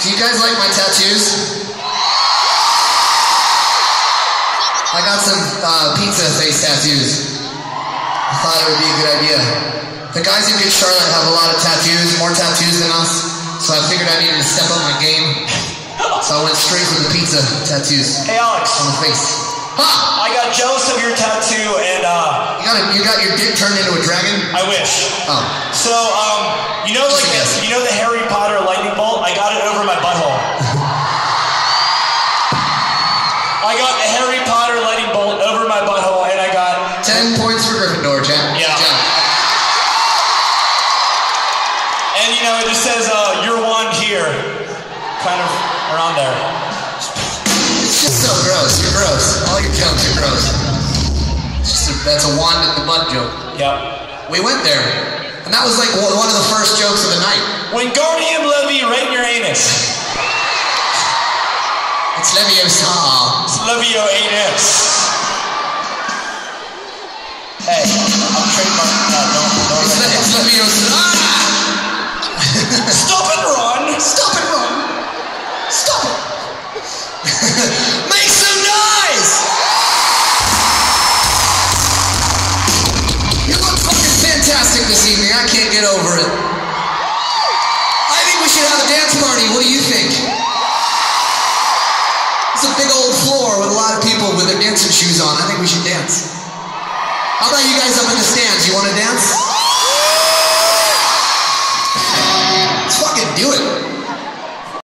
Do you guys like my tattoos? I got some pizza face tattoos. I thought it would be a good idea. The guys in Good Charlotte have a lot of tattoos, more tattoos than us, so I figured I needed to step up my game. So I went straight for the pizza tattoos. Hey Alex. On the face. Ha! I got jealous of your tattoo and You got your dick turned into a dragon? I wish. Oh. So, you know the Harry Potter lightning bolt? I got it over my butthole. I got the Harry Potter lightning bolt over my butthole and I got 10 points for Gryffindor, Jack. Yeah. And you know, it just says, your wand here. Kind of around there. It's just so gross. You're gross. All your jokes are gross. That's a wand at the butt joke. Yep. We went there, and that was like one of the first jokes of the night. Wingardium Levy right in your anus. It's Leviosa. It's Levio-anus. Hey, I'm trademarking that. Don't. It's Leviosa. Stop it, Ron. Stop it, Ron. Stop it. Make some noise. You look fucking fantastic this evening. I can't get over it. I think we should have a dance party. What do you think? It's a big old floor with a lot of people with their dancing shoes on. I think we should dance. How about you guys up in the stands? You want to dance? Let's fucking do it.